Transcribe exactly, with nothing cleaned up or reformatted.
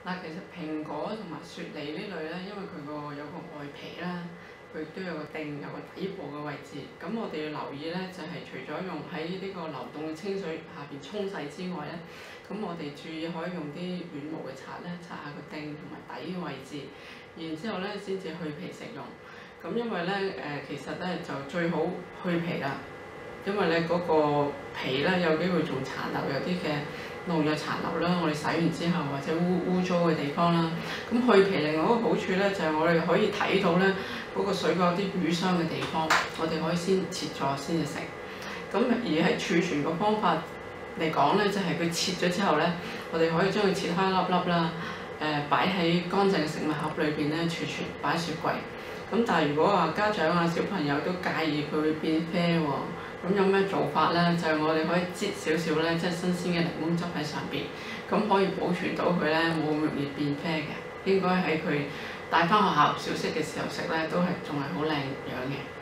嗱，其實蘋果同埋雪梨呢類咧，因為佢個有個外皮啦，佢都有個釘，有個底部嘅位置。咁我哋要留意咧，就係、是、除咗用喺呢個流動嘅清水下邊沖洗之外咧，咁我哋注意可以用啲軟毛嘅刷咧，刷下個釘同埋底嘅位置，然之後咧先至去皮食用。咁因為咧誒、呃，其實咧就最好去皮啦，因為咧嗰、那個皮咧有機會仲殘留有啲嘅農藥殘留啦，我哋洗完之後或者污污糟嘅地方啦，咁去皮另外一個好處咧就係、是、我哋可以睇到咧嗰、那個水果有啲瘀傷嘅地方，我哋可以先切咗先至食。咁而喺儲存個方法嚟講咧，就係、是、佢切咗之後咧，我哋可以將佢切開粒粒啦，誒擺喺乾淨嘅食物盒裏邊咧儲存，擺雪櫃。咁但係如果話家長啊小朋友都介意佢會變啡喎，咁有咩做法咧？就係、是、我哋可以擠少少咧，即係新鮮嘅檸檬汁喺上邊，咁可以保存到佢咧冇咁容易變啡嘅。應該喺佢帶翻學校小息嘅時候食咧，都係仲係好靚樣嘅。